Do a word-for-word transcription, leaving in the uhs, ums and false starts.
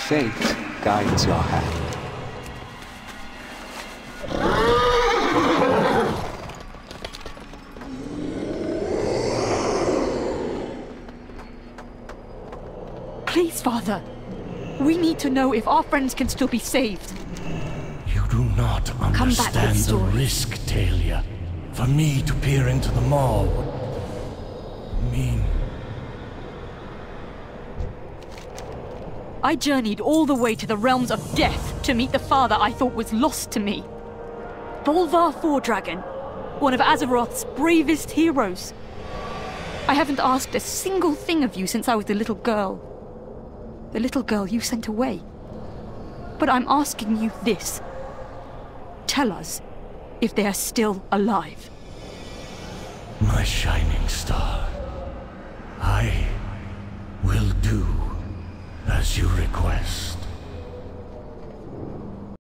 Fate guides your hand. Please, Father. We need to know if our friends can still be saved. You do not understand the risk, Talia. For me to peer into the maw would mean... I journeyed all the way to the realms of death to meet the father I thought was lost to me. Highlord Fordragon, one of Azeroth's bravest heroes. I haven't asked a single thing of you since I was a little girl. The little girl you sent away. But I'm asking you this. Tell us if they are still alive. My shining star, I will do as you request.